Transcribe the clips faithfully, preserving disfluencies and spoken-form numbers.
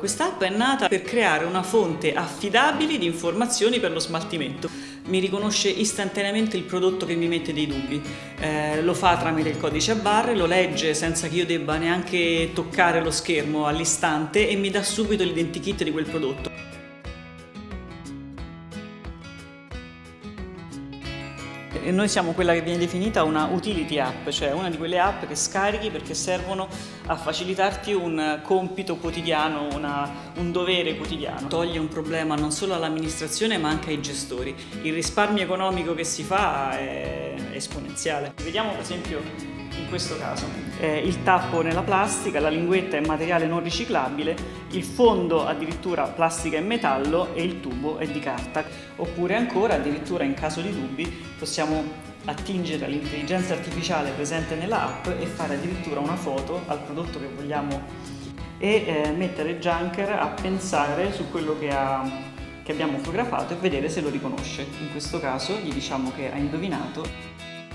Quest'app è nata per creare una fonte affidabile di informazioni per lo smaltimento. Mi riconosce istantaneamente il prodotto che mi mette dei dubbi, eh, lo fa tramite il codice a barre, lo legge senza che io debba neanche toccare lo schermo all'istante e mi dà subito l'identikit di quel prodotto. E noi siamo quella che viene definita una utility app, cioè una di quelle app che scarichi perché servono a facilitarti un compito quotidiano, una, un dovere quotidiano. Toglie un problema non solo all'amministrazione ma anche ai gestori. Il risparmio economico che si fa è esponenziale. Vediamo per esempio in questo caso eh, il tappo nella plastica, la linguetta è materiale non riciclabile, il fondo addirittura plastica e metallo e il tubo è di carta. Oppure ancora, addirittura in caso di dubbi, possiamo attingere all'intelligenza artificiale presente nella app e fare addirittura una foto al prodotto che vogliamo e eh, mettere Junker a pensare su quello che, ha, che abbiamo fotografato e vedere se lo riconosce. In questo caso gli diciamo che ha indovinato.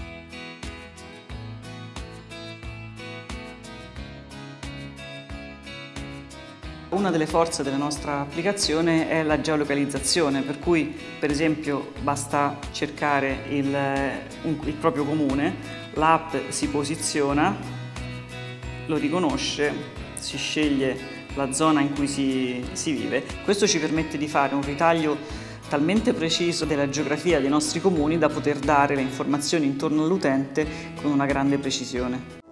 Una delle forze della nostra applicazione è la geolocalizzazione, per cui per esempio basta cercare il, un, il proprio comune, l'app si posiziona, lo riconosce, si sceglie la zona in cui si, si vive. Questo ci permette di fare un ritaglio talmente preciso della geografia dei nostri comuni da poter dare le informazioni intorno all'utente con una grande precisione.